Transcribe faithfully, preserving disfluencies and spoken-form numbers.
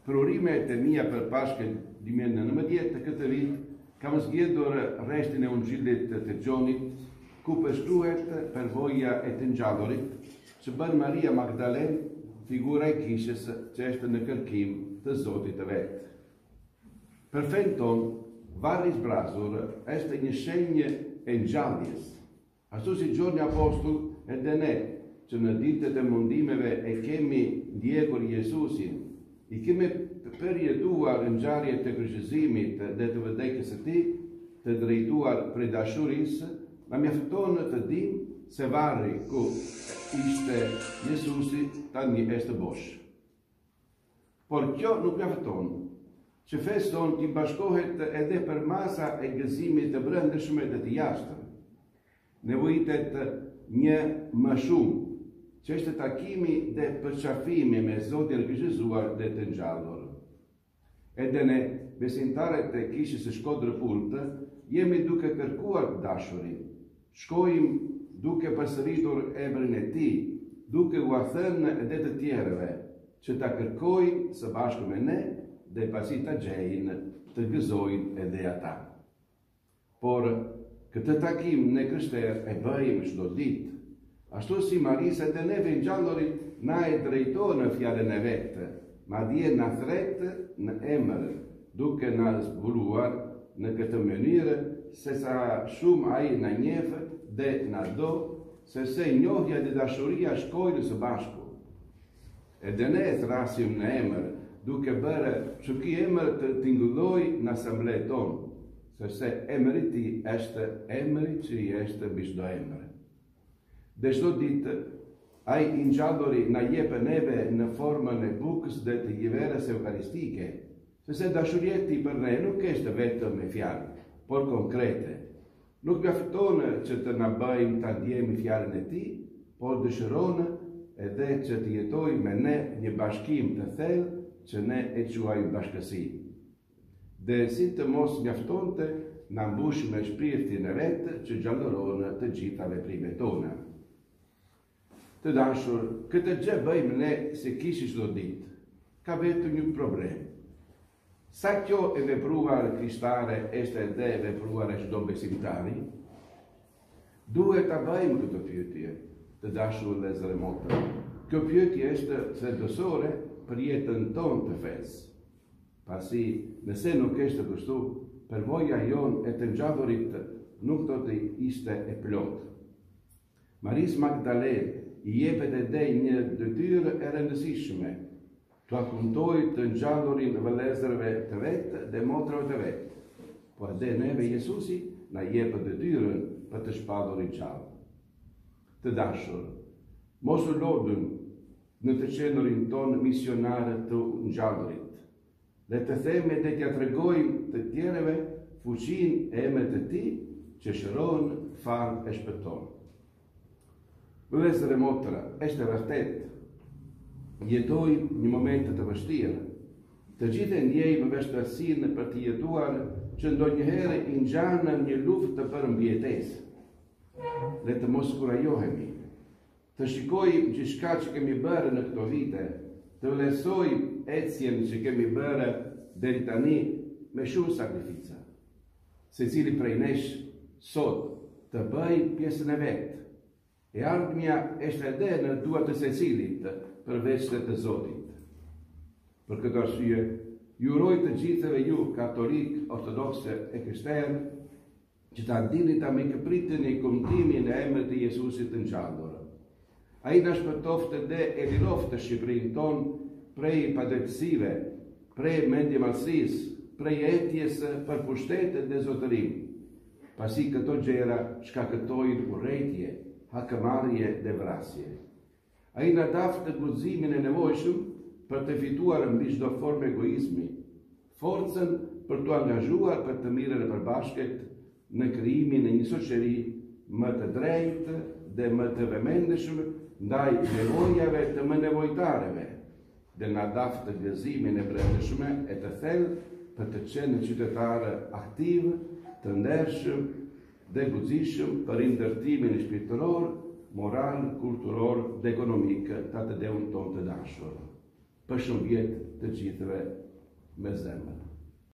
prorime e temia për Pashkën dy mijë e nëntëmbëdhjetë këtë vit, kam zgjedhur restin e Ungjillit të Gjonit, ku përshkruhet përvoja e të ngjallurit që bën Maria Magdalen, figura e kishës që është në kërkim të Zotit të vetë. Për fen ton, varri i zbrazur është një shenjë e ngjalljes. Ashtu si Gjoni Apostull edhe ne, që në ditët e mundimeve e kemi ndjekur Jezusin, i kemi përjetuar ngjarjet të kryqëzimit dhe të vdekjes së tij, të drejtuar prej dashurisë, na mjafton të dimë se varri ku ishte Jezusi tani është bosh. Por kjo nuk mjafton, që feston t'i bashkohet edhe për masa e gëzimit të brendshme dhe të jashtëm. Nevojitet një më shumë, që është takimi dhe përqafimi me Zotin e kryqëzuar dhe të ngjallur. Edhe ne, besimtarët e kishës së Shkodrë Pultë, jemi duke kërkuar dashurin. Shkojmë duke përsëritur emrin e tij, duke u thënë edhe të tjerëve, që ta kërkojnë së bashku me ne dhe pasi ta gjejnë, të gëzojnë edhe ata. Por këtë takim ne krishterë e bëjmë çdo ditë. Ashtu si Marisë edhe neve ngjallurit na e drejton në fjalën e vetë, madje na thret në emër, duke na zbuluar në këtë mënyrë se sa shumë ai na njeh dhe na do, se se njohja dhe dashuria shkojnë së bashku. Edhe ne thrasim në emër, duke bërë që ky emër të tingëlloj në asamblenë tonë, sepse emri i tij është emri që i është mbi çdo emër. Dhe çdo ditë, ai i ngjalluri na jep neve në formën e bukës dhe të hyeverës eukaristike, sepse dashuria e tij për ne nuk është vetëm me fjalë, por konkrete. Nuk mjafton që të na bëjmë ta ndjejmë fjalën e tij, por dëshiron edhe që të jetojë me ne një bashkim të thellë që ne e quajmë bashkësi. Dhe si të mos mjaftonte, na mbush me shpirtin e vetë që gjallëron të gjitha veprimet tona. Të dashur, këtë gjë bëjmë ne se kishë çdo ditë. Ka vetëm një problem. Sa kjo e vepruar kristare është edhe e vepruar e çdo besimtari? Duhet ta bëjmë këtë pyetje, të dashur vëllezër e motra. Kjo pyetje është thelbësore për jetën tonë të fesë. Pasi nëse nuk është kështu, përvoja jon e të ngjallurit nuk do të ishte e plotë. Marisë Magdalen i jepet edhe një detyrë e rëndësishme, të afrontoj të ngjallurin vëllezërve të vetë dhe motrave të vetë, por edhe neve Jezusi na jepet detyrën për të shpallur i gjallë. Të dashur, mos u lodhëm në të qenurin tonë misionarë të ngjallurit, dhe të themi dhe t'ja tregojmë të tjerëve fuqinë e emrit të tij që shëron, fal e shpëton. Vëllezër e motra, është e vërtet, jetojmë një moment të vështirë. Të gjithë ndjejmë vështirësinë për të jetuar që ndonjëherë i ngjanë një luftë për mbijetesë. Dhe të mos kurajohemi, të shikojmë gjithçka që kemi bërë në këto vite, të vlerësojmë ecjen që kemi bërë deri tani me shumë sakrifica. Secili prej nesh sot të bëj pjesën e vet. E ardhmja është edhe në duart të secilit përveç të Zotit. Për këtë arsye, ju uroj të gjithëve ju, katolik, ortodokse e krishterë, që ta dini ta mikëpriteni kumtimin e emrit të Jezusit të ngjallur. Ai na shpëtoft dhe e liroft të Shqipërinë tonë prej padrejtësive, prej mendjemalësisë, prej etjes për pushtetet dhe zotërim, pasi këto gjëra shkaktojnë urrëtie, hakëmarrje dhe vrasje. Ai na daft të guximin e nevojshëm për të fituar mbi çdo formë egoizmi, forcën për të angazhuar për të mirën e përbashkët në krijimin e një shoqëri më të drejtë dhe më të vëmendshme ndaj nevojave të më nevojtarëve, dhe na daft të gëzimin e brendshme e të thellë për të qenë qytetarë aktiv, të ndershëm dhe guxishëm për ndërtimin shpirtëror, moral, kulturor dhe ekonomik të atë deun tonë të dashur. për shumë vjetë të gjithëve me zemër.